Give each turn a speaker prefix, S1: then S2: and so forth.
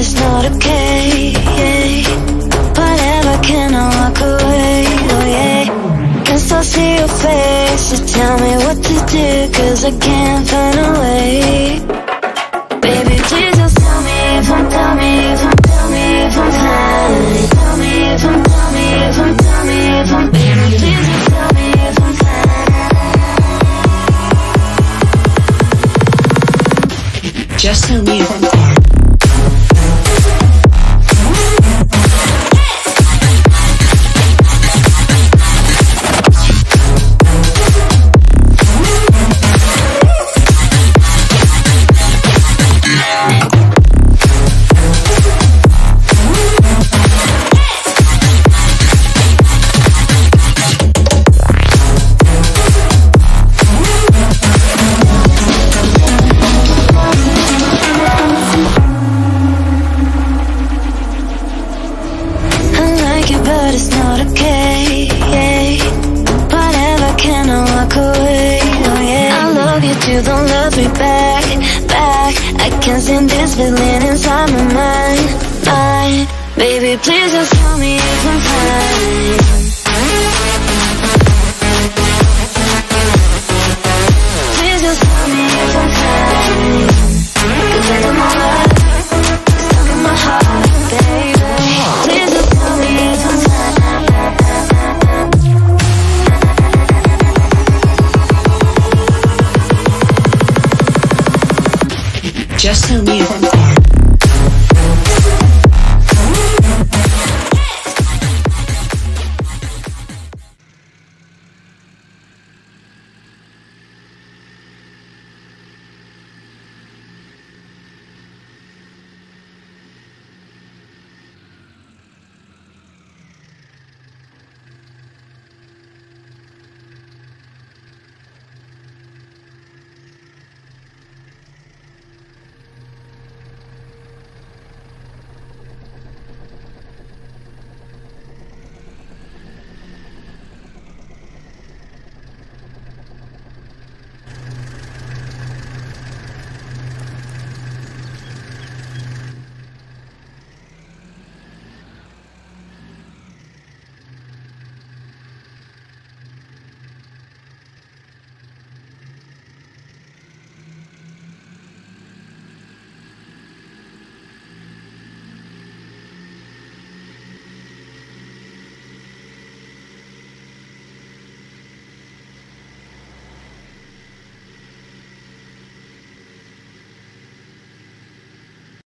S1: it's not okay. Whatever, can I walk away? Oh yeah. Can still see your face, so tell me what to do, 'cause I can't find a way. Baby, please just tell me if I'm, tell me if I'm, tell me if I'm fine. Tell me if I'm, tell me if I'm, tell me if I'm, baby, please just tell me if I'm fine.
S2: Just tell me if I'm fine.
S1: Feeling inside my mind, baby, please just tell me if I'm fine. Please just tell me if I'm fine. 'Cause I know my love is stuck in my heart, baby. Please just tell me if I'm fine.
S2: Just tell me if I'm fine.